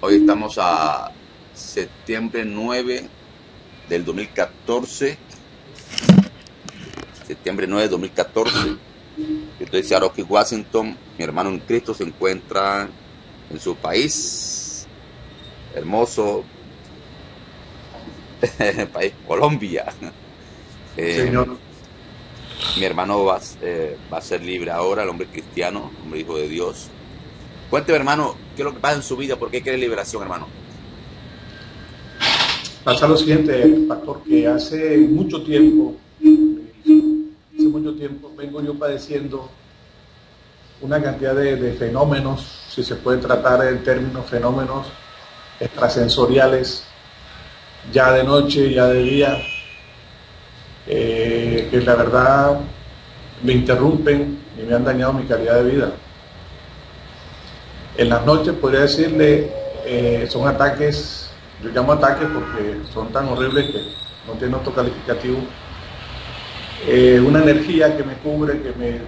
Hoy estamos a septiembre 9 del 2014. Septiembre 9 del 2014. Yo estoy en Seattle, Washington. Mi hermano en Cristo se encuentra en su país hermoso, el país Colombia. Señor, Mi hermano va a ser libre ahora, el hombre cristiano, hombre hijo de Dios. Cuénteme, hermano, qué es lo que pasa en su vida, por qué quiere liberación, hermano. pasa lo siguiente, pastor, que hace mucho tiempo vengo yo padeciendo una cantidad de fenómenos, si se puede tratar en términos fenómenos extrasensoriales, ya de noche, ya de día, que la verdad me interrumpen y me han dañado mi calidad de vida. En las noches podría decirle, son ataques, yo llamo ataques porque son tan horribles que no tienen otro calificativo. Una energía que me cubre,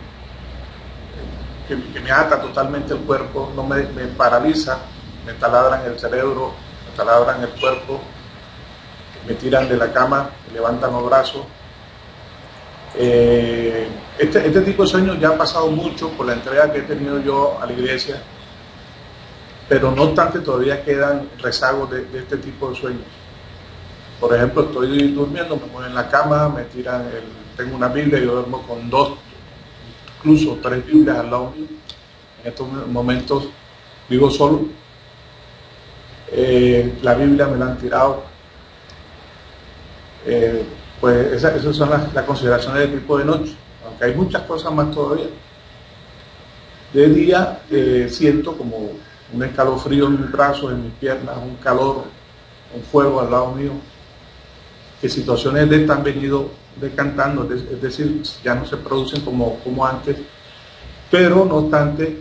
que me ata totalmente el cuerpo, no me paraliza, me taladran el cerebro, me taladran el cuerpo, me tiran de la cama, me levantan los brazos. Este tipo de sueños ya ha pasado mucho por la entrega que he tenido yo a la iglesia, pero no obstante todavía quedan rezagos de este tipo de sueños. Por ejemplo, estoy durmiendo, me mueven en la cama, tengo una Biblia, yo duermo con dos, incluso tres Biblias al lado mío. En estos momentos vivo solo. La Biblia me la han tirado. Pues esas son las consideraciones del tipo de noche, aunque hay muchas cosas más todavía. De día siento como un escalofrío en mis brazos, en mis piernas, un calor, un fuego al lado mío, que situaciones de estas han venido decantando, es decir, ya no se producen como antes, pero no obstante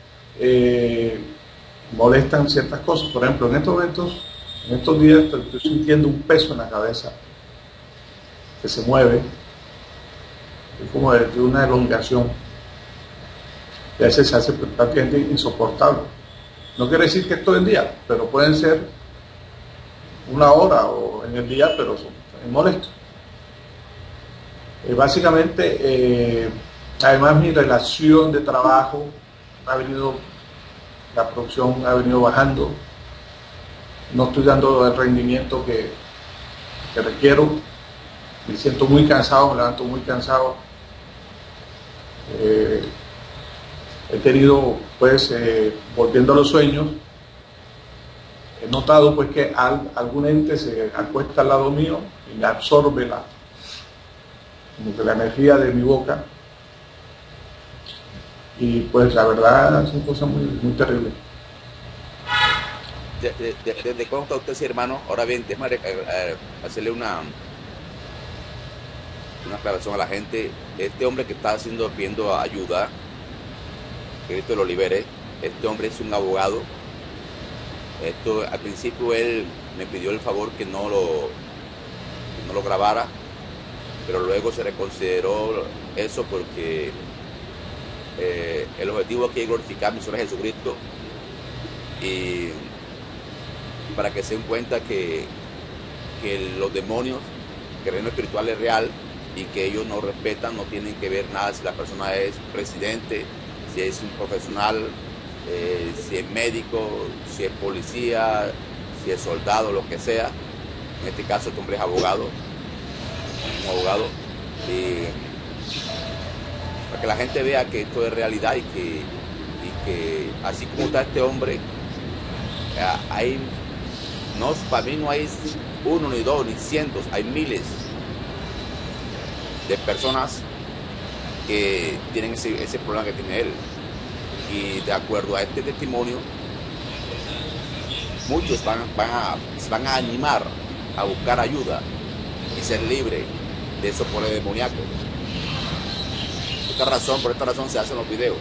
molestan ciertas cosas. Por ejemplo, en estos días estoy sintiendo un peso en la cabeza que se mueve, es como de una elongación, y a veces se hace prácticamente insoportable. No quiere decir que es todo el día, pero pueden ser una hora o en el día, pero es molesto. Básicamente, además mi relación de trabajo la producción ha venido bajando, no estoy dando el rendimiento que requiero, me siento muy cansado, me levanto muy cansado. He tenido, pues, volviendo a los sueños, he notado pues que algún ente se acuesta al lado mío y me absorbe como que la energía de mi boca, y pues la verdad son cosas muy, muy terribles. ¿Desde cuándo está usted, sí, hermano? Ahora bien, déjame hacerle una aclaración a la gente. Este hombre que está pidiendo ayuda, que Cristo lo libere, este hombre es un abogado. Al principio él me pidió el favor que no lo grabara, pero luego se reconsideró eso porque el objetivo aquí es glorificar mi Señor Jesucristo, y para que se den cuenta que los demonios, que el reino espiritual es real y que ellos no respetan, no tienen que ver nada si la persona es presidente, si es un profesional, si es médico, si es policía, si es soldado, lo que sea. En este caso este hombre es abogado, un abogado, y para que la gente vea que esto es realidad y que así como está este hombre, para mí no hay uno, ni dos, ni cientos, hay miles de personas que tienen ese problema que tiene él. Y de acuerdo a este testimonio, muchos se van a animar a buscar ayuda y ser libres de esos poderes demoníacos. Por esta razón se hacen los videos.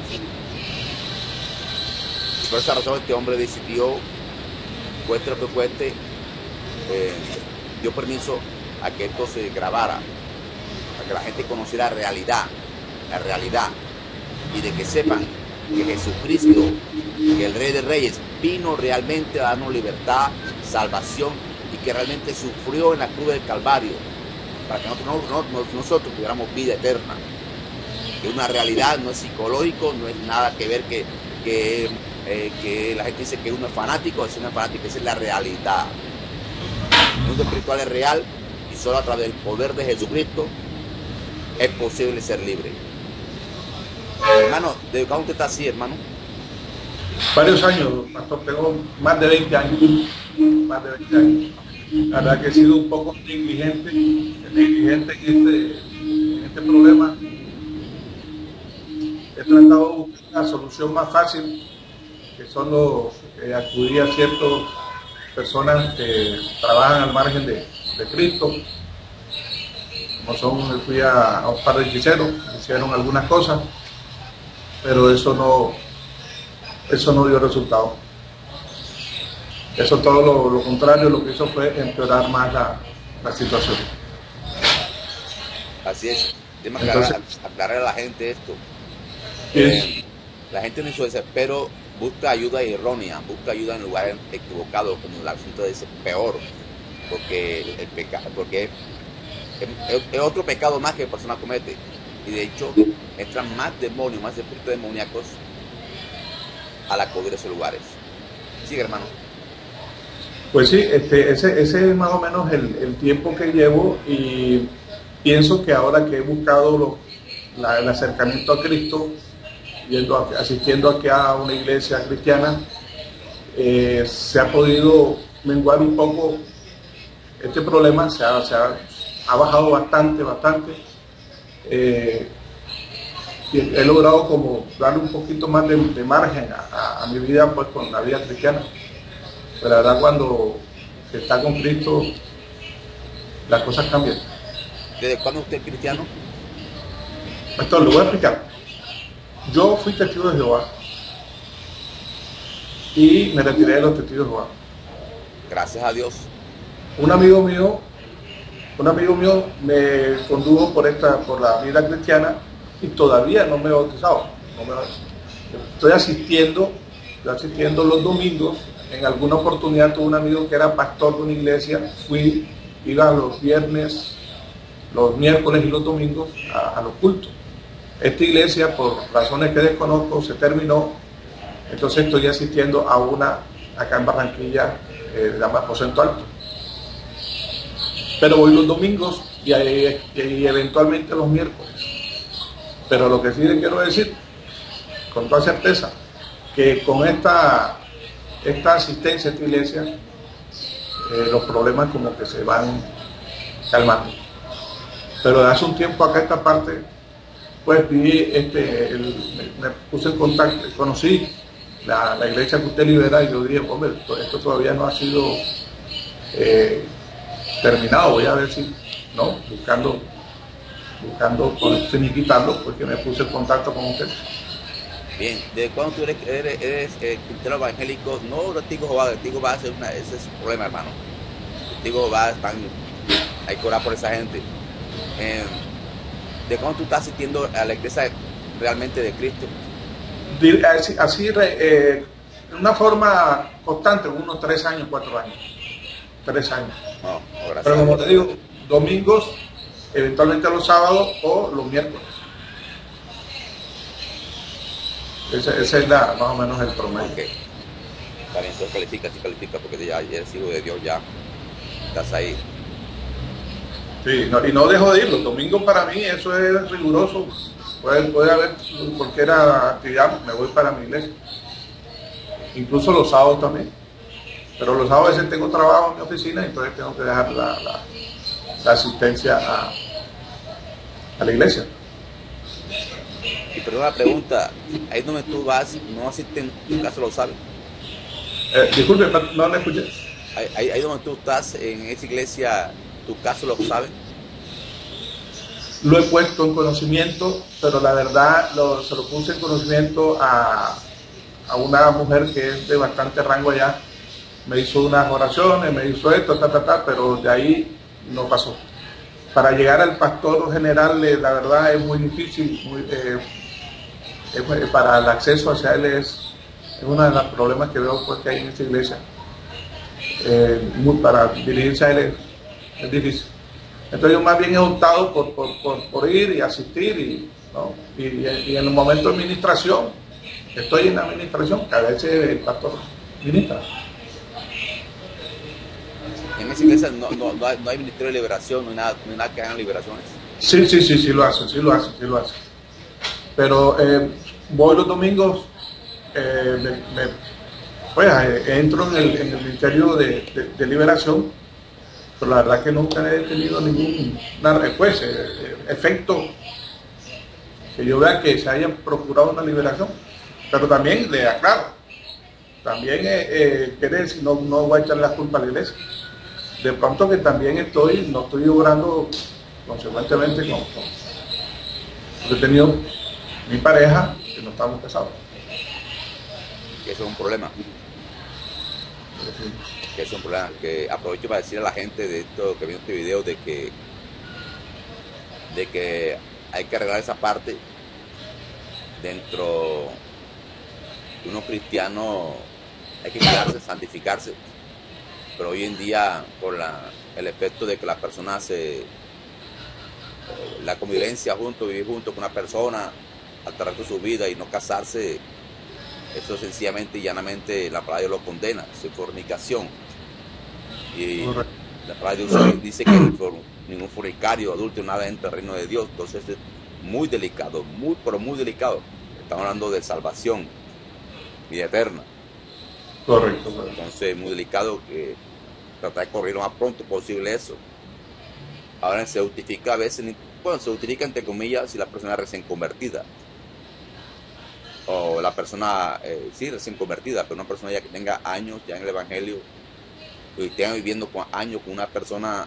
Y por esta razón este hombre decidió, cueste lo que cueste, dio permiso a que esto se grabara, para que la gente conociera la realidad, y de que sepan que Jesucristo, que el Rey de Reyes, vino realmente a darnos libertad, salvación, y que realmente sufrió en la cruz del Calvario para que nosotros tuviéramos vida eterna. Es una realidad, no es psicológico, no es nada que ver que la gente dice que uno es fanático, es una fanática, esa es la realidad. El mundo espiritual es real y solo a través del poder de Jesucristo es posible ser libre. Hermano, ¿de cuándo usted está así, hermano? Varios años, pastor, tengo más de 20 años. Más de 20 años. La verdad que he sido un poco negligente en este problema. He tratado de buscar una solución más fácil, que son los acudir a ciertas personas que trabajan al margen de Cristo. Como son, fui a un par de hechiceros, hicieron algunas cosas, pero eso no dio resultado. Eso todo lo contrario, lo que hizo fue empeorar más la situación. Así es. Tengo que aclarar a la gente esto. La gente en su desespero busca ayuda errónea, busca ayuda en lugares equivocados, como el asunto dice, peor, porque el pecado, porque es otro pecado más que la persona comete, y de hecho entran más demonios, más espíritus demoníacos al acudir a esos lugares. Sigue, hermano. Pues sí, ese es más o menos el tiempo que llevo, y pienso que ahora que he buscado el acercamiento a Cristo, asistiendo aquí a una iglesia cristiana, se ha podido menguar un poco este problema, ha bajado bastante. Y he logrado como darle un poquito más de margen a mi vida, pues, con la vida cristiana. Pero la verdad, cuando se está con Cristo, las cosas cambian. ¿Desde cuándo usted es cristiano? Esto lo voy a explicar. Yo fui testigo de Jehová y me retiré de los testigos de Jehová. Gracias a Dios. Un amigo mío me condujo por la vida cristiana, y todavía no me he bautizado. Estoy asistiendo los domingos. En alguna oportunidad tuve un amigo que era pastor de una iglesia, iba los viernes, los miércoles y los domingos a los cultos. Esta iglesia, por razones que desconozco, se terminó, entonces estoy asistiendo a una acá en Barranquilla, se llama Aposento Alto. Pero voy los domingos y eventualmente los miércoles. Pero lo que sí les quiero decir, con toda certeza, que con esta asistencia a esta iglesia, los problemas como que se van calmando. Pero de hace un tiempo acá esta parte, pues me puse en contacto, conocí la iglesia que usted lidera, y yo dije, hombre, esto todavía no ha sido terminado, voy a ver si, ¿no? Buscando finiquitarlo, porque me puse en contacto con usted. Bien, ¿de cuándo tú eres cristiano evangélico? No testigo Jehová, testigo va a ser ese es su problema, hermano. Testigo Jehová, hay que orar por esa gente. ¿De cuándo tú estás asistiendo a la iglesia realmente de Cristo? Así, de una forma constante, unos 3 años, 4 años. 3 años. No, pero como te digo, domingos, eventualmente los sábados o los miércoles. Ese es más o menos el promedio. Okay. Está bien, entonces califica, porque ya eres hijo de Dios, ya estás ahí. Sí, y no dejo de ir. Los domingos para mí eso es riguroso. Puede haber cualquier actividad, me voy para mi iglesia. Incluso los sábados también. Pero los sábados a veces tengo trabajo en mi oficina, entonces tengo que dejar la asistencia a la iglesia. Y perdón la pregunta, ahí donde tú vas, no asisten, tu caso lo sabes. Disculpe, no la escuché. Ahí donde tú estás, en esa iglesia, tu caso lo sabes. Lo he puesto en conocimiento, pero la verdad se lo puse en conocimiento a una mujer que es de bastante rango allá. Me hizo unas oraciones, me hizo esto, pero de ahí no pasó. Para llegar al pastor general, la verdad es muy difícil, para el acceso hacia él es uno de los problemas que veo pues, que hay en esta iglesia. Para dirigirse a él es difícil. Entonces yo más bien he optado por ir y asistir ¿no? y en el momento de administración, estoy en la administración, que a veces el pastor ministra. En esa iglesia no hay ministerio de liberación, no hay nada que hagan liberaciones. Sí lo hacen. Pero voy los domingos, entro en el ministerio de liberación, pero la verdad que nunca he tenido ningún efecto que yo vea que se haya procurado una liberación. Pero también le aclaro, también quiere decir, no voy a echar la culpa a la iglesia. De pronto que también no estoy obrando consecuentemente porque he tenido mi pareja que no estamos casados. Que eso es un problema. Que es un problema. Que aprovecho para decir a la gente de esto que viene este video de que hay que arreglar esa parte dentro de uno cristiano. Hay que cuidarse, santificarse. Pero hoy en día, por el efecto de que las personas la convivencia vivir junto con una persona al tratar de su vida y no casarse, eso sencillamente y llanamente la palabra de Dios lo condena, es fornicación. Y la palabra de Dios dice que ningún fornicario, adúltero, nada entra al reino de Dios. Entonces es muy delicado, pero muy delicado. Estamos hablando de salvación, vida eterna. Correcto. Entonces, muy delicado que tratar de correr lo más pronto posible eso. Ahora se justifica a veces, se justifica entre comillas si la persona es recién convertida. O la persona, sí, recién convertida, pero una persona ya que tenga años ya en el evangelio y tenga viviendo años con una persona,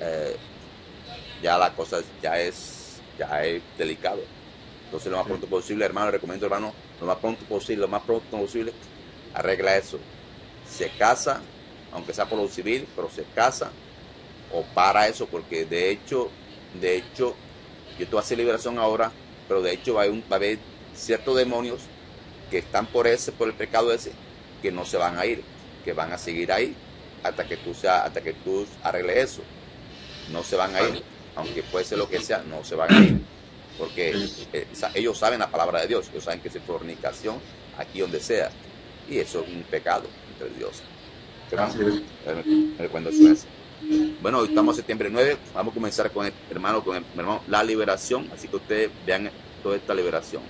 ya la cosa ya es delicado. Entonces, lo más pronto posible, hermano, recomiendo, hermano, lo más pronto posible, arregla eso. Se casa, aunque sea por lo civil, pero se casa o para eso, porque de hecho, yo te voy a hacer liberación ahora, pero de hecho va a haber ciertos demonios que están por el pecado ese, que no se van a ir, que van a seguir ahí hasta que tú arregles eso. No se van a ir, aunque puede ser lo que sea, no se van a ir, porque ellos saben la palabra de Dios, ellos saben que es fornicación aquí donde sea, y eso es un pecado entre Dios. Bueno, hoy estamos septiembre 9, vamos a comenzar con el hermano la liberación, así que ustedes vean toda esta liberación.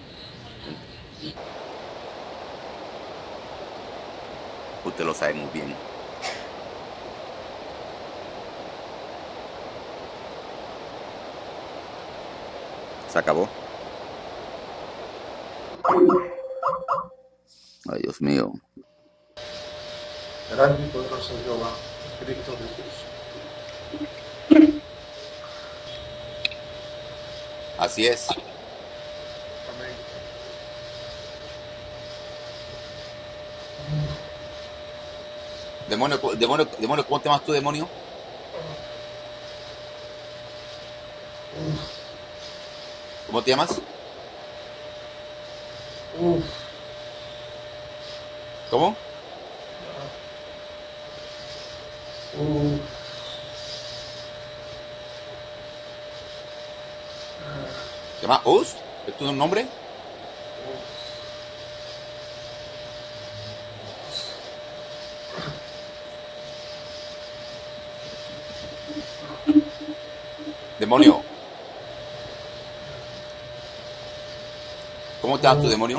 Usted lo sabe muy bien. Se acabó. Ay, Dios mío. Grande y poderoso Jehová, Cristo Jesús. Así es. Amén. Demonio, ¿cómo te llamas tú, demonio? ¿Cómo te llamas? ¿Cómo? ¿Te llamas Uz? ¿Es tu nombre? Demonio. ¿Cómo te llamas tu demonio?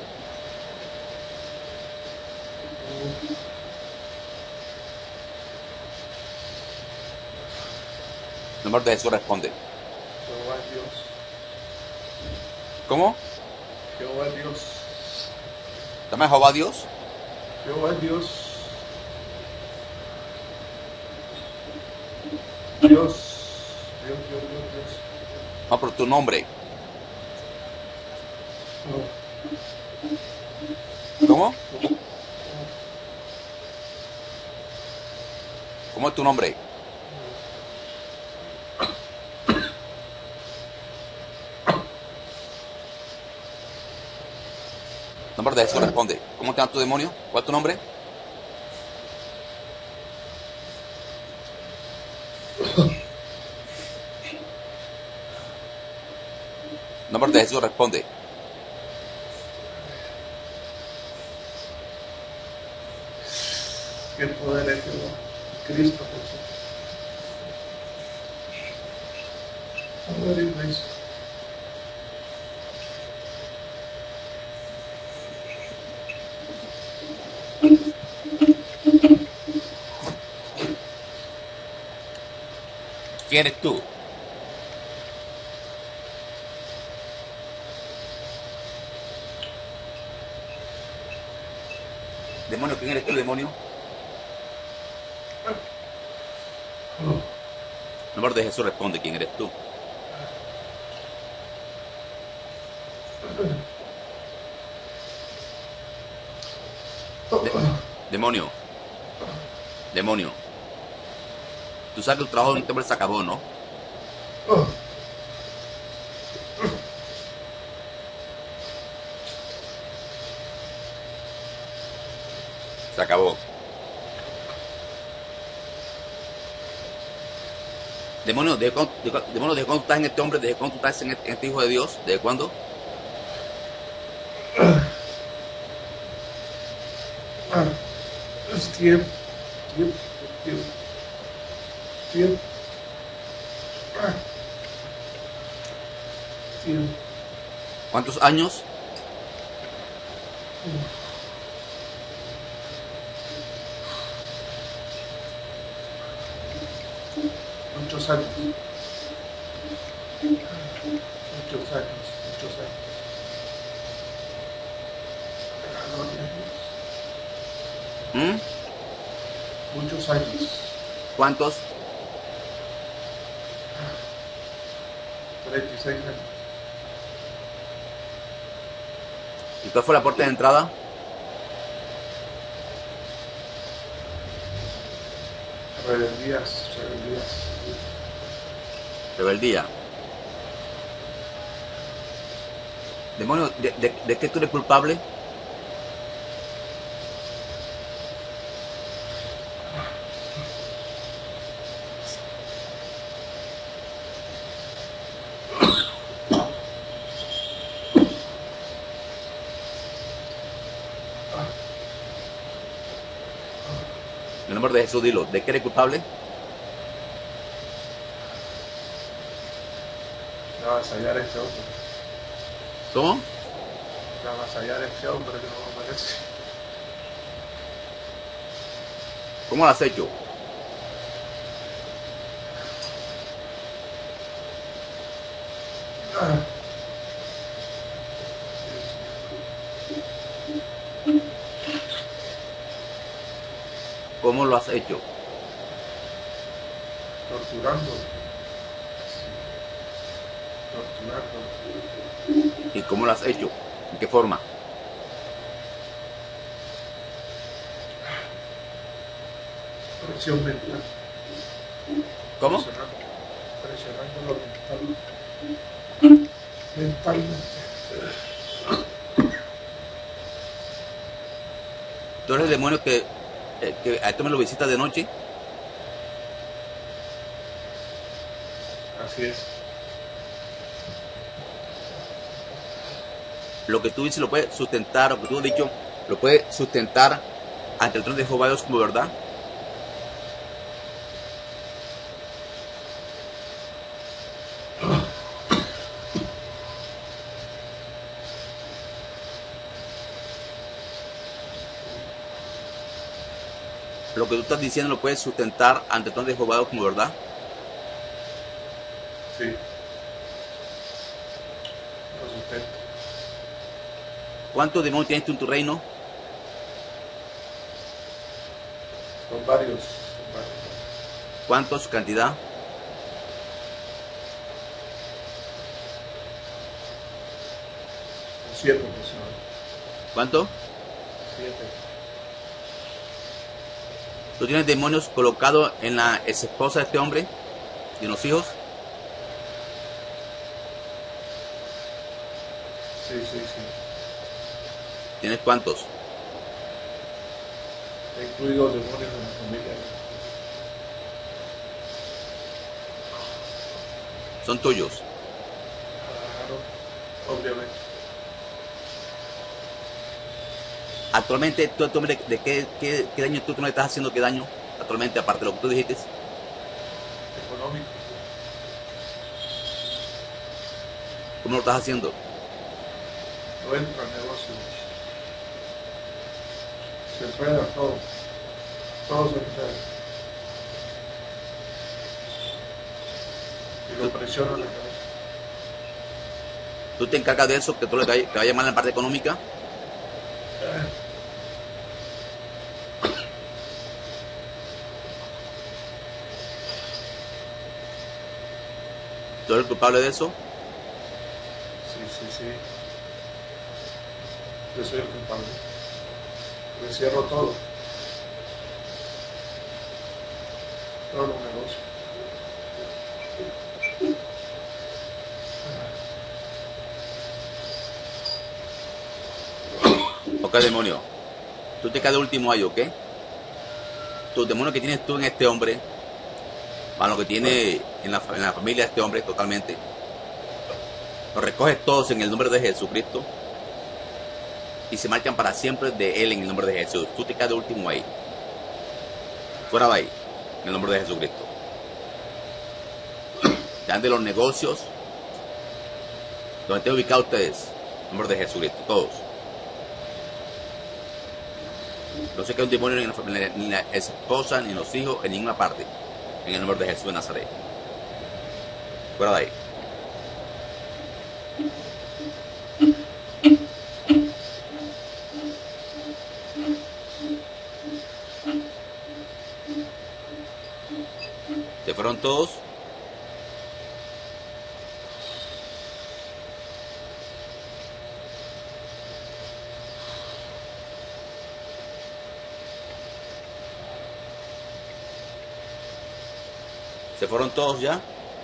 En nombre de Jesús responde. Jehová es Dios. ¿Cómo? Jehová es Dios. ¿Te llamas Jehová Dios? Jehová es Dios. Dios. No, por tu nombre. ¿Cómo? ¿Cómo es tu nombre? Nombre de Jesús responde. ¿Cómo te llamas tu demonio? ¿Cuál es tu nombre? Nombre de Jesús responde. Qué poder es Jehová, Cristo Jesús. A ver, iglesia. ¿Quién eres tú? Demonio, ¿quién eres tú, demonio? Nombre de Jesús responde. ¿Quién eres tú? Demonio. Demonio. Tú sabes que el trabajo de un hombre se acabó, ¿no? Se acabó. Demonio, ¿desde cuándo tú estás en este hombre? ¿Desde cuándo tú estás en este hijo de Dios? ¿Desde cuándo? Es tiempo, tiempo, tiempo, tiempo. Tiempo. ¿Cuántos años? Muchos años. Muchos años, muchos años. Gloria a Dios. Muchos años. ¿Cuántos? 36 años. ¿Y cuál fue la puerta de entrada? Rebeldías, rebeldías. Rebeldía. Demonio, ¿de qué tú eres culpable? En el nombre de Jesús, dilo. ¿De qué eres culpable? De avasallar a este hombre. ¿Cómo? De avasallar a este hombre que no me merece. ¿Cómo lo has hecho? ¿Cómo lo has hecho? Torturando. Torturando. ¿Y cómo lo has hecho? ¿En qué forma? Presión mental. ¿Cómo? Presionando lo mental. Mentalmente. ¿Tú eres el demonio que a esto me lo visitas de noche? Así es. Lo que tú dices lo puedes sustentar, lo que tú has dicho, lo puedes sustentar ante el trono de Jehová Dios como verdad. Lo que tú estás diciendo lo puedes sustentar ante el trono de Jehová Dios como verdad. Sí. Lo sustento. ¿Cuántos demonios tienes tú en tu reino? Son varios. ¿Cuántos? ¿Cantidad? Son 7 personas. ¿Cuánto? 7. ¿Tú tienes demonios colocados en la ex esposa de este hombre y en los hijos? Sí, sí, sí. ¿Tienes cuántos? He incluido demonios en la familia. Son tuyos. Claro, obviamente. Actualmente, ¿tú hombre, de qué daño tú no le estás haciendo? ¿Qué daño? Actualmente, aparte de lo que tú dijiste, Económico. ¿cómo lo estás haciendo? No entra al negocio. Se enreda todo. Todo se enreda. Y lo presiona en la cabeza. ¿Tú te encargas de eso, que tú te vaya mal en la parte económica? ¿Tú eres el culpable de eso? Sí. Yo soy el culpable. Le cierro todo. Todos los negocios. Ok, demonio. Tú te quedas de último ahí, ¿ok? Tus demonios que tienes tú en este hombre, más lo que tiene en la familia de este hombre totalmente, los recoges todos en el nombre de Jesucristo y se marchan para siempre de Él en el nombre de Jesús. Tú te quedas de último ahí. Fuera de ahí, en el nombre de Jesucristo. Ya de los negocios, donde estén ubicados ustedes, en el nombre de Jesucristo, todos. No se queda un demonio ni en la esposa, ni en los hijos, en ninguna parte. En el nombre de Jesús de Nazaret. Fuera de ahí. ¿Se fueron todos? ¿Se fueron todos ya?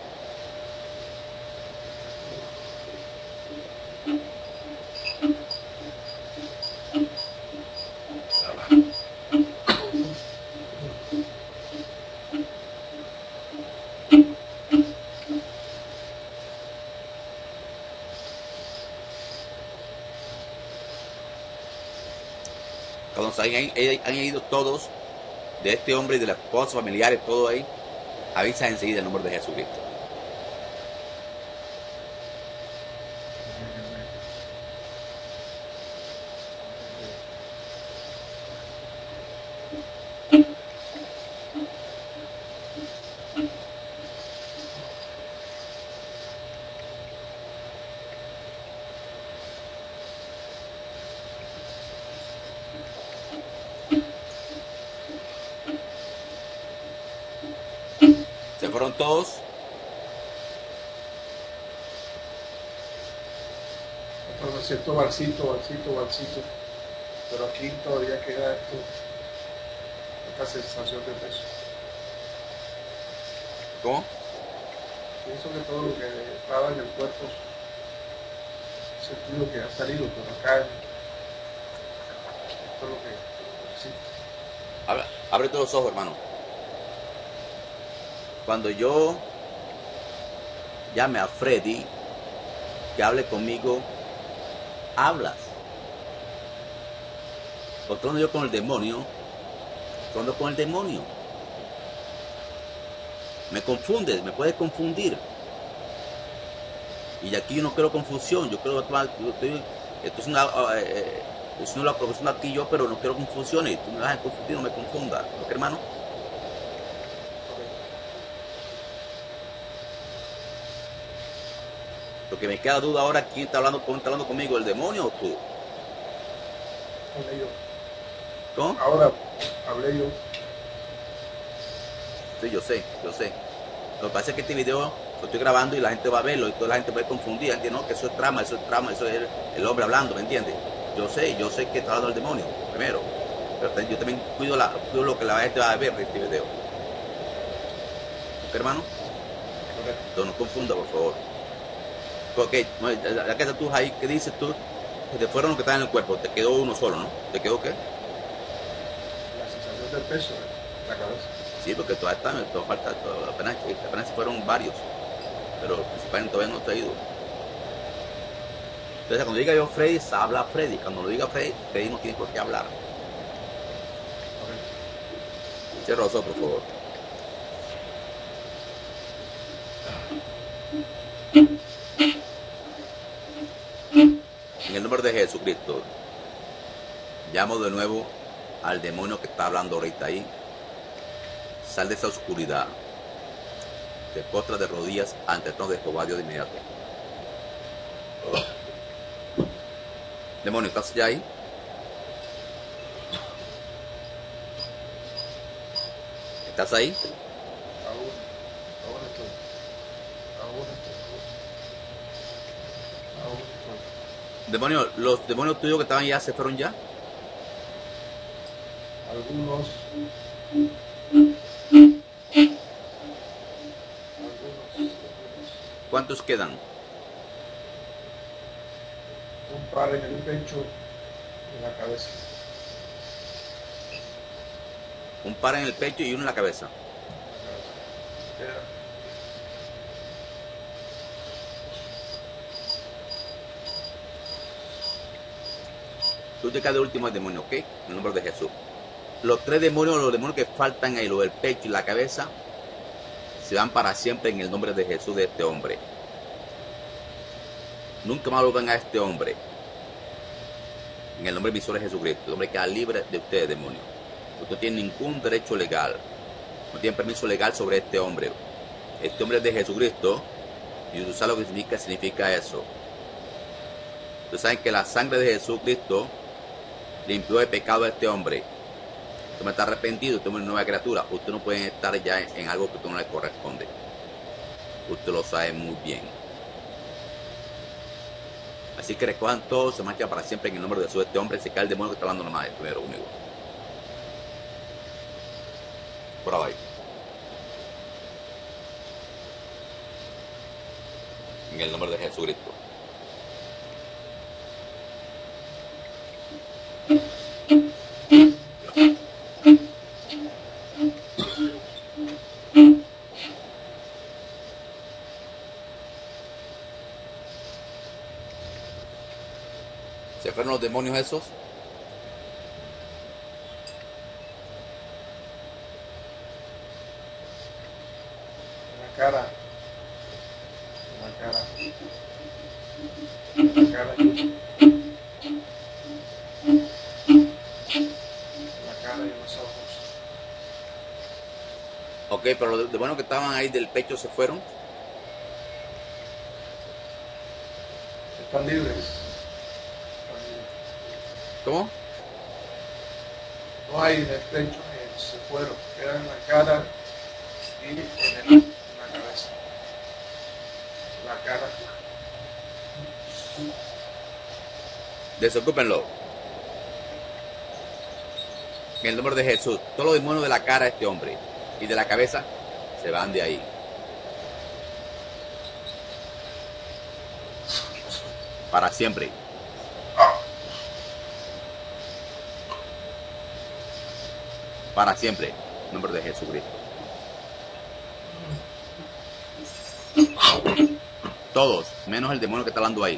Cuando se han ido todos de este hombre y de las esposas, familiares, todo ahí, avisa enseguida el nombre de Jesucristo. ¿Se fueron todos? Entonces siento balsito. Pero aquí todavía queda esta sensación de peso. ¿Cómo? Pienso que todo lo que estaba en el cuerpo, sentido que ha salido, pero acá esto es lo que sí. Ábrete los ojos, hermano. Cuando yo llame a Freddy, que hable conmigo, hablas. Porque cuando yo con el demonio, me confundes, me puedes confundir. Y aquí yo no quiero confusión, yo quiero es una profesión aquí yo, pero no quiero confusiones. Tú me vas a confundir, no me confundas, ¿ok, hermano? Lo que me queda duda ahora, ¿quién está hablando conmigo? ¿El demonio o tú? Hablé yo. ¿Cómo? Ahora hablé yo. Sí, yo sé. Lo que pasa es que este video lo estoy grabando y la gente va a verlo y toda la gente puede confundir, ¿entiendes? No, que eso es trama, eso es el hombre hablando, ¿me entiendes? Yo sé que está hablando el demonio, primero. Pero yo también cuido lo que la gente va a ver de este video. ¿Ok, hermano? Entonces no confunda, por favor. Ok, ya que estás tú ahí, ¿qué dices tú? Se te fueron los que están en el cuerpo, te quedó uno solo, ¿no? ¿Te quedó qué? La sensación del peso en la cabeza. Sí, porque todavía están, todavía falta, apenas se fueron varios, pero principalmente todavía no se ha ido. Entonces cuando diga yo Freddy, habla Freddy. Cuando lo diga Freddy, Freddy no tiene por qué hablar. Cierra los ojos, por favor. En el nombre de Jesucristo, llamo de nuevo al demonio que está hablando ahorita ahí. Sal de esa oscuridad. Te postras de rodillas ante el trono de Jehová Dios de inmediato. Demonio, ¿estás ya ahí? ¿Estás ahí? Ahora estoy. Demonio, los demonios tuyos que estaban ya se fueron ya. Algunos. ¿Cuántos quedan? Un par en el pecho y en la cabeza. Un par en el pecho y uno en la cabeza. Tú te quedas de último el demonio, ¿ok? En el nombre de Jesús. Los tres demonios, los demonios que faltan ahí, los del pecho y la cabeza, se van para siempre en el nombre de Jesús de este hombre. Nunca más vuelvan a este hombre. En el nombre de mi Señor Jesucristo. El hombre queda libre de ustedes, demonios. Usted no tiene ningún derecho legal. No tiene permiso legal sobre este hombre. Este hombre es de Jesucristo. Y usted sabe lo que significa eso. Ustedes saben que la sangre de Jesucristo limpió el pecado de este hombre. Usted me está arrepentido, usted es una nueva criatura. Usted no puede estar ya en algo que a usted no le corresponde. Usted lo sabe muy bien. Así que recojan todo, se marcha para siempre en el nombre de Jesús. Este hombre se cae el demonio que está hablando nomás primero conmigo. Por ahí. En el nombre de Jesucristo. ¿Se fueron los demonios esos? En la cara. En la cara. En la cara. En la cara y en los ojos. Ok, pero los demonios que estaban ahí del pecho se fueron. Están libres. ¿Cómo? No hay en el pecho ni se fueron. Quedan en la cara y en la cabeza. La cara. Desocúpenlo. En el nombre de Jesús. Todos los demonios de la cara de este hombre y de la cabeza se van de ahí. Para siempre. Para siempre. En el nombre de Jesucristo. Todos, menos el demonio que está hablando ahí.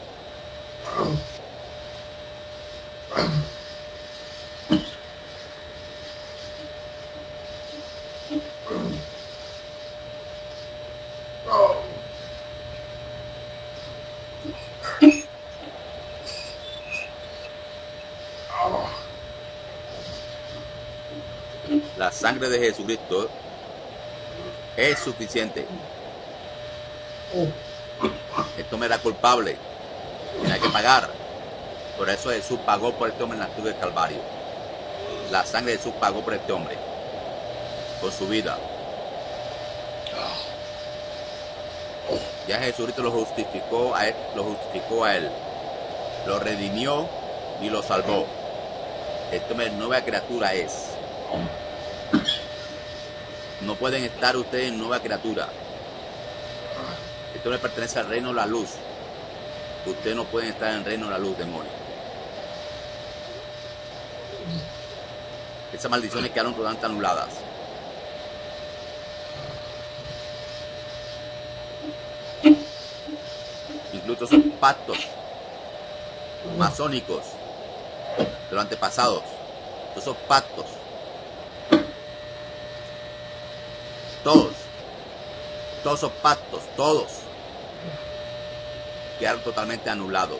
La sangre de Jesucristo es suficiente. Esto me era culpable. Tenía que pagar. Por eso Jesús pagó por este hombre en la cruz del Calvario. La sangre de Jesús pagó por este hombre. Con su vida. Ya Jesucristo lo justificó a él. Lo redimió y lo salvó. Este hombre nueva criatura es. No pueden estar ustedes en nueva criatura. Este hombre pertenece al reino de la luz. Ustedes no pueden estar en el reino de la luz, demonios. Esas maldiciones quedaron totalmente anuladas. Incluso esos pactos masónicos de los antepasados, esos pactos, todos esos pactos, todos quedaron totalmente anulados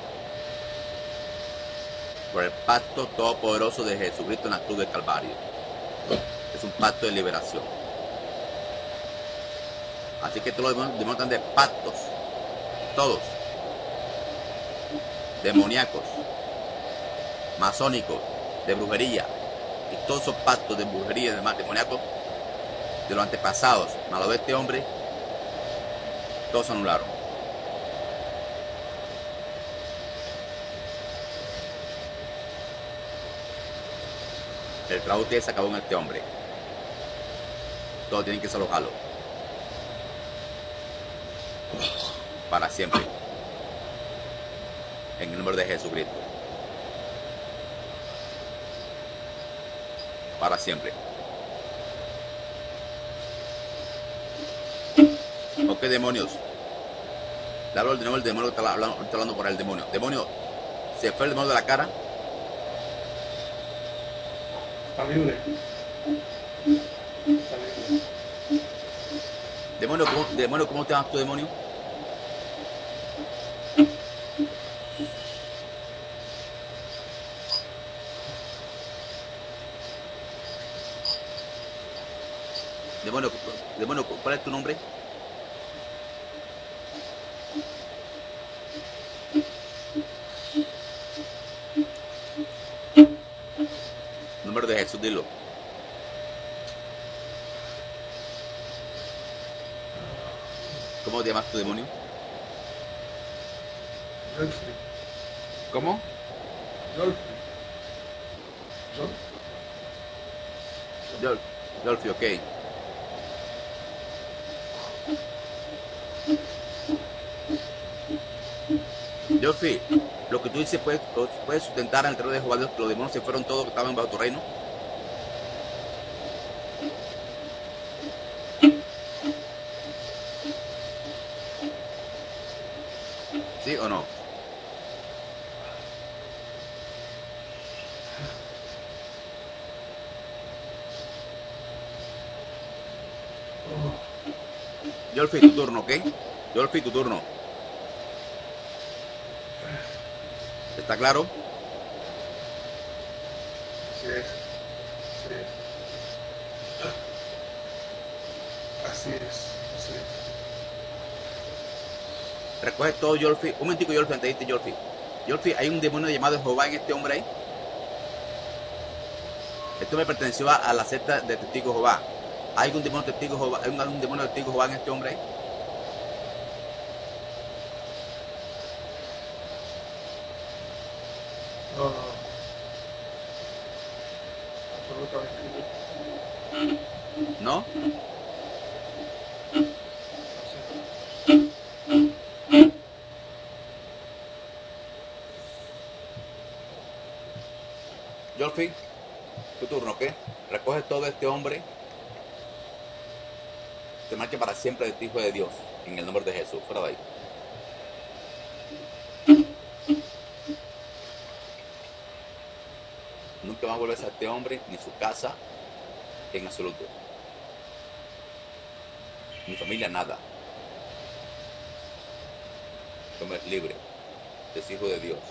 por el pacto todopoderoso de Jesucristo en la cruz del Calvario. Es un pacto de liberación. Así que todos los demonios están de pactos, todos, demoníacos, masónicos, de brujería, y todos esos pactos de brujería y demás demoníacos de los antepasados, más lo de este hombre, todos se anularon. El trabajo de ustedes se acabó en este hombre. Todos tienen que desalojarlo. Para siempre. En el nombre de Jesucristo. Para siempre. Ok, demonios. Le hablo del demonio que está hablando por el demonio. Demonio, ¿se fue el demonio de la cara? Está libre. Está libre. Demonio, ¿cómo te llamas tú, demonio? Demonio, ¿cuál es tu nombre? Nombre de Jesús, dilo. ¿Cómo te llamas tu demonio? Jolfri. ¿Cómo? Jolfri. Jolfi, ok. Jolfi, lo que tú dices puedes sustentar en el terreno de Jehová Dios, que los demonios se fueron todos que estaban bajo tu reino. ¿Sí o no? Jolfi, tu turno, ¿ok? Jolfi, tu turno. ¿Está claro? Así es. Así es. Así es. Así es. Recoge todo, Jolfi. Un momentico, Jolfi, antes de irte, Jolfi. Jolfi, ¿hay un demonio llamado Jehová en este hombre ahí? Esto me perteneció a la secta de Testigos de Jehová. ¿Hay algún demonio de Testigos de Jehová? ¿Hay algún demonio de Testigos de Jehová en este hombre ahí? No. Absolutamente. ¿No? Jolfi, tu turno, ¿ok? Recoge todo este hombre. Te marcha para siempre de este hijo de Dios. En el nombre de Jesús. Fuera de ahí. Nunca más vuelves a este hombre, ni su casa, en absoluto. Mi familia, nada. Este hombre es libre. Es hijo de Dios.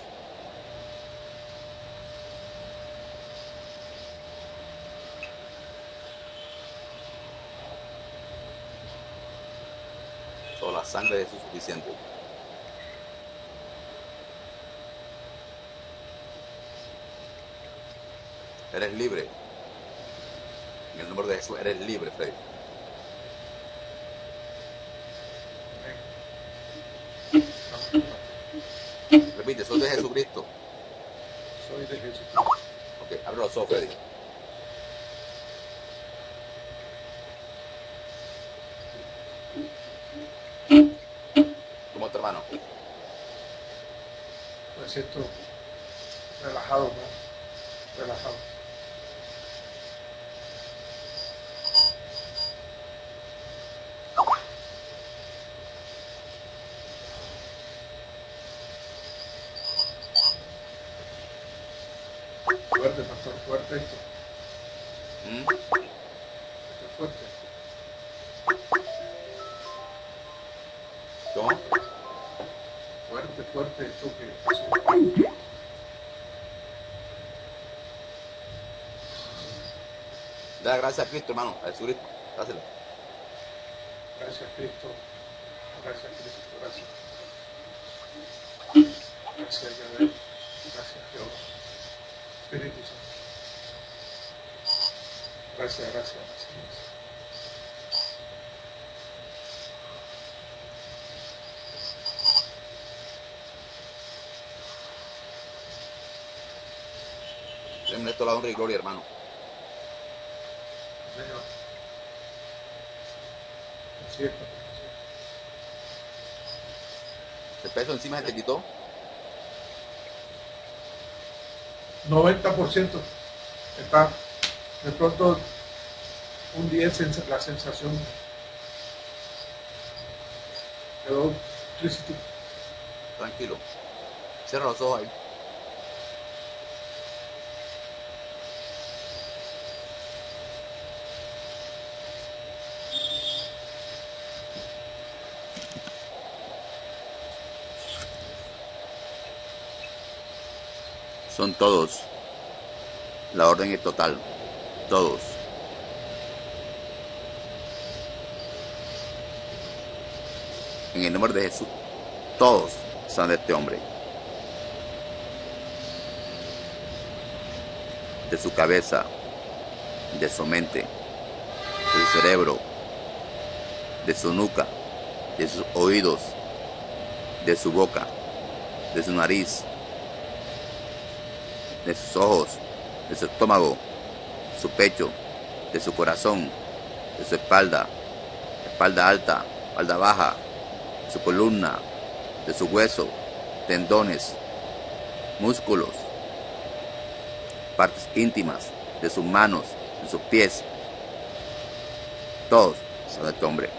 Solo la sangre de Jesús es suficiente. Eres libre. En el nombre de Jesús, eres libre, Freddy. Repite, soy de Jesucristo. Soy de Jesucristo. Ok, abre los ojos, Freddy. ¿Cómo está, hermano? siento relajado, ¿no? Relajado. Fuerte, pastor, fuerte esto. Esto es fuerte. ¿Cómo? Fuerte, fuerte esto que Da gracias a Cristo, hermano, a Jesucristo. Dáselo. Gracias Cristo. Gracias Cristo. Gracias. Gracias Yahweh. Gracias Jehová. Espíritu Santo. Gracias, gracias, gracias. Denle toda la honra y gloria, hermano. Señor. Así es. El peso encima se te quitó. 90% está de pronto un 10 la sensación quedó trícito. Tranquilo. Cierra los ojos ahí. Son todos. La orden es total. Todos. En el nombre de Jesús, todos son de este hombre. De su cabeza, de su mente, de su cerebro, de su nuca, de sus oídos, de su boca, de su nariz, de sus ojos, de su estómago, de su pecho, de su corazón, de su espalda, espalda alta, espalda baja, de su columna, de su hueso, tendones, músculos, partes íntimas, de sus manos, de sus pies. Todos son de este hombre.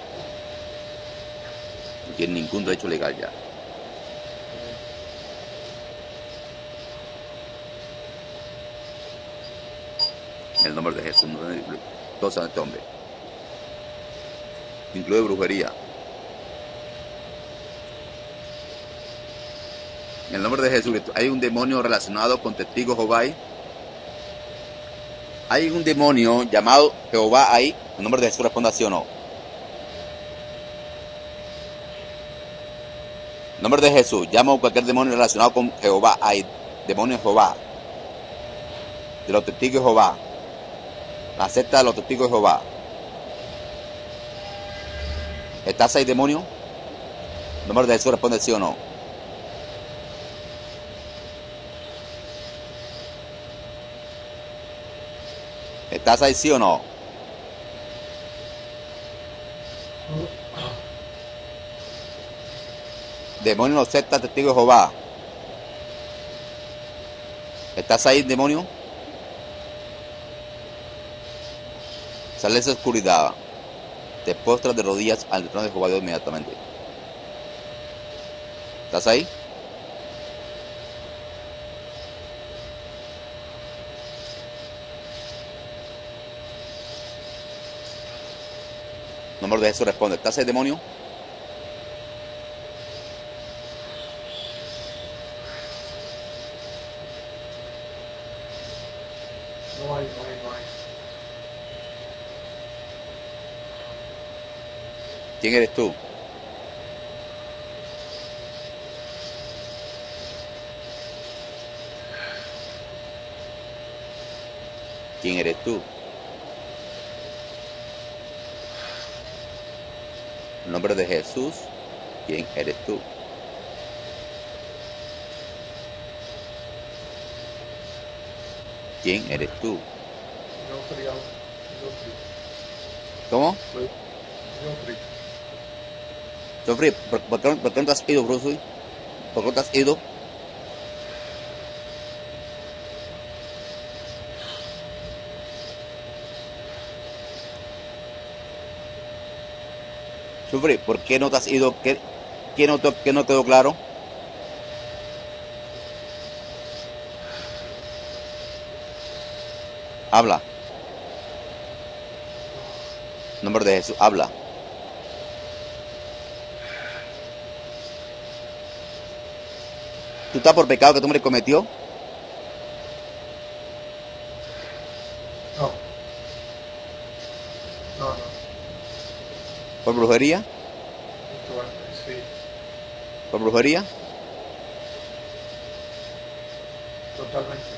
No tiene ningún derecho legal ya. En el nombre de Jesús, todos son de este hombre. Incluye brujería. En el nombre de Jesús, hay un demonio relacionado con testigos Jehová ahí. Hay un demonio llamado Jehová ahí. En el nombre de Jesús responda sí o no. En el nombre de Jesús, llamo a cualquier demonio relacionado con Jehová ahí. Demonio de Jehová. De los testigos de Jehová. La secta de los testigos de Jehová. ¿Estás ahí, demonio? En el nombre de Jesús responde sí o no. ¿Estás ahí, sí o no? Demonio no secta testigo de Jehová. ¿Estás ahí, demonio? Sale de esa oscuridad. Te postras de rodillas al trono de Jehová Dios inmediatamente. ¿Estás ahí? En nombre de Jesús responde. ¿Estás ahí, demonio? No hay. ¿Quién eres tú? ¿Quién eres tú? En nombre de Jesús, ¿quién eres tú? ¿Quién eres tú? ¿Cómo? Jeffrey, ¿por qué no te has ido, Bruce? ¿Por qué no te has ido? Sufre, ¿por qué no te has ido? ¿Qué no quedó claro? Habla. En nombre de Jesús, habla. ¿Tú estás por pecado que tu hombre cometió? No, no, no. ¿Por brujería? Mucho antes, sí, ¿Por brujería? totalmente.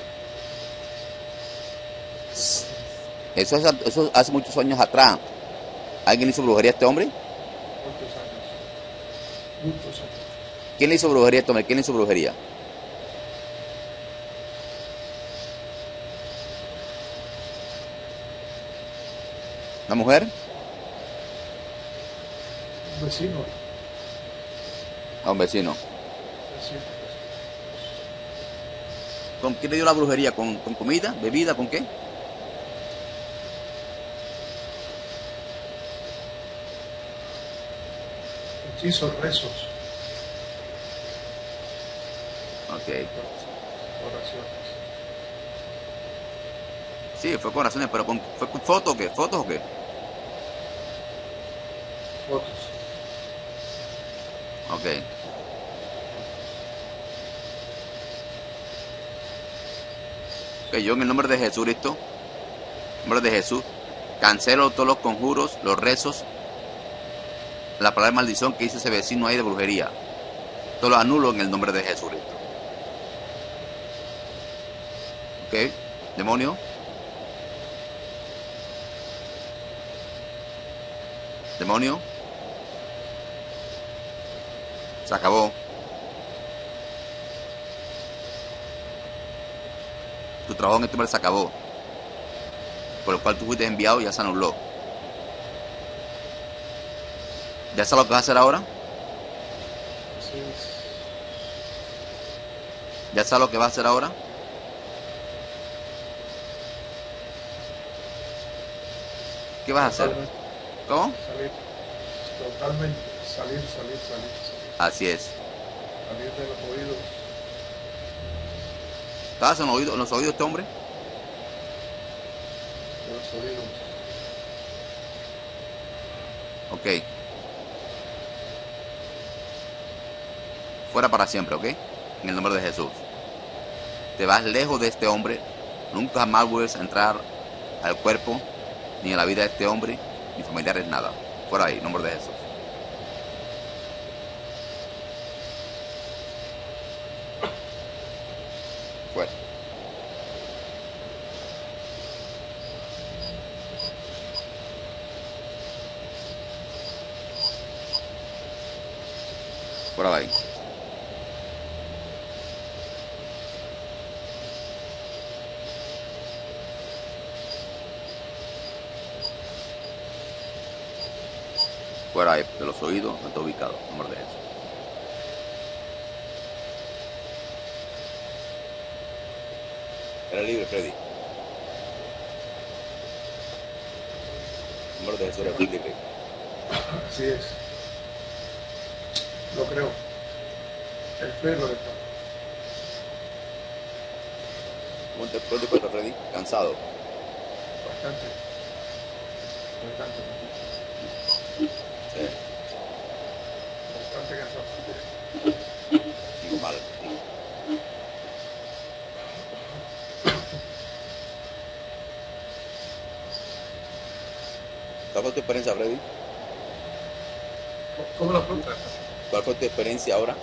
Eso hace muchos años atrás. ¿Alguien le hizo brujería a este hombre? Muchos años. Muchos años. ¿Quién le hizo brujería a este hombre? ¿Quién le hizo brujería? ¿La mujer? Un vecino, A un vecino. vecino. ¿Con qué le dio la brujería? ¿Con comida? ¿Bebida? ¿Con qué? Hechizos, rezos, Ok. oraciones. Sí, fue con oraciones, pero ¿fue con fotos o qué? ¿Fotos o qué? Fotos. Ok. Ok, yo en el nombre de Jesucristo, en el nombre de Jesús, cancelo todos los conjuros, los rezos, la palabra de maldición que hizo ese vecino ahí de brujería. Todo lo anulo en el nombre de Jesucristo. Ok, demonio. Demonio. Se acabó. Tu trabajo en este hombre se acabó. Por lo cual tú fuiste enviado y ya se anuló. ¿Ya sabes lo que vas a hacer ahora? Así es. ¿Ya sabes lo que vas a hacer ahora? ¿Qué vas a hacer? Totalmente. ¿Cómo? Salir. Totalmente. Salir, salir, salir, salir. Así es. Salir de los oídos. ¿Estabas en los oídos de este hombre? De los oídos. Ok. Fuera para siempre, ¿ok? En el nombre de Jesús. Te vas lejos de este hombre. Nunca más vuelves a entrar al cuerpo, ni a la vida de este hombre, ni familiares, nada. Fuera ahí, en nombre de Jesús. Fuera. Fuera de ahí. Fuera ahí, de los oídos, no está ubicado, en nombre de Jesús. Era libre, Freddy. En nombre de Jesús, eres libre. Así es. Lo creo. El fe lo declara. ¿Cómo te encuentras, Freddy? Cansado. Bastante. Bastante. Sí. Bastante cansado. Digo mal. ¿Cuál fue tu experiencia, Freddy? ¿Cómo lo preguntas? ¿Cuál fue tu experiencia ahora?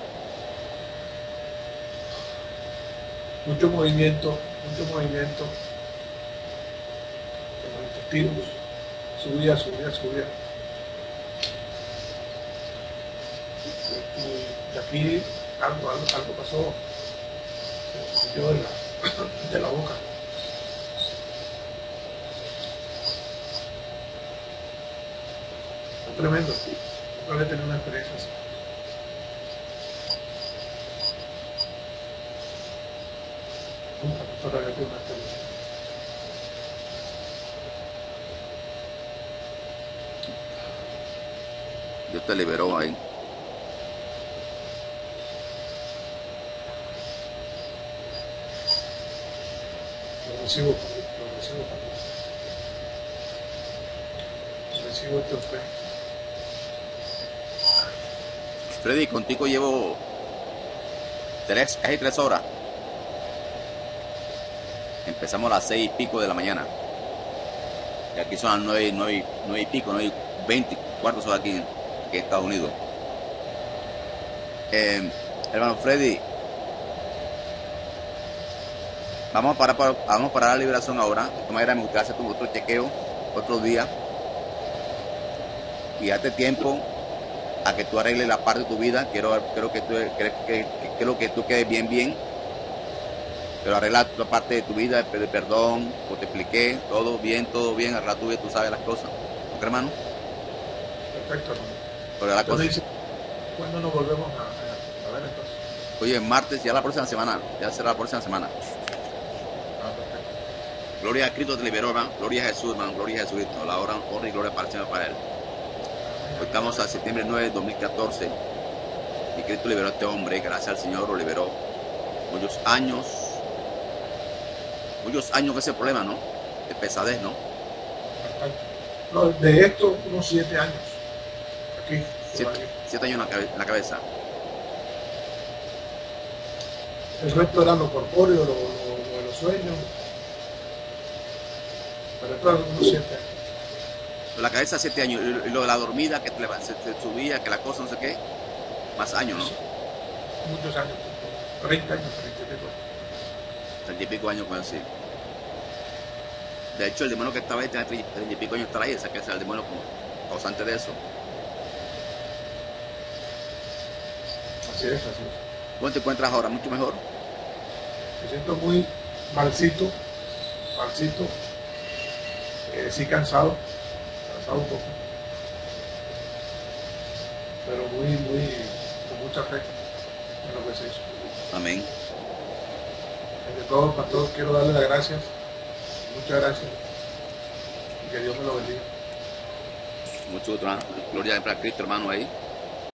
Mucho movimiento en los intestinos. Subía, subía, subía. Y de aquí algo pasó. Se salió de la boca. Fue tremendo. Nunca había tenido una experiencia así. Nunca había tenido una experiencia. Dios te liberó ahí. Lo recibo, Padre, lo recibo, Padre. Recibo esta fe. Freddy, contigo llevo casi 3 horas. Empezamos a las 6 y pico de la mañana. Y aquí son las 9 y pico, 9:20, cuartos horas aquí en Estados Unidos. Hermano Freddy, vamos a parar la liberación ahora. De esta manera me gustaría hacer otro chequeo, otro día. Y date tiempo a que tú arregles la parte de tu vida. Quiero que tú quedes bien. Pero arreglar la parte de tu vida, de perdón, como te expliqué, todo bien, arregla tu vida, tú sabes las cosas. ¿Ok, hermano? Perfecto, hermano. Pero la cosa... ¿Cuándo nos volvemos a ver entonces? Oye, martes, ya la próxima semana, ya será la próxima semana. Perfecto. Gloria a Cristo te liberó, hermano. Gloria a Jesús, hermano. Gloria a Jesucristo. La honra y gloria para el Señor, para Él. Hoy estamos a septiembre 9 de 2014 y Cristo liberó a este hombre. Gracias al Señor lo liberó. Muchos años con ese problema, ¿no? De pesadez, ¿no? No, de esto, unos 7 años. Aquí. 7 años en la cabeza. El resto era lo corpóreo, lo de los sueños. Pero esto eran unos 7 años. La cabeza 7 años. Y lo de la dormida, que se subía, que la cosa no sé qué. Más años, ¿no? Muchos años. 30 años, 30 y pico años, pues así. De hecho, el demonio que estaba ahí tenía 30 y pico años estar ahí, ese que es el demonio causante de eso. Así es. ¿Cómo te encuentras ahora? ¿Mucho mejor? Me siento muy malcito, sí cansado un poco, pero con mucha fe en lo que se hizo. Amén. Entre todo, pastor, quiero darle las gracias, muchas gracias, y que Dios me lo bendiga. Mucho gusto, hermano. Gloria a Cristo, hermano, ahí.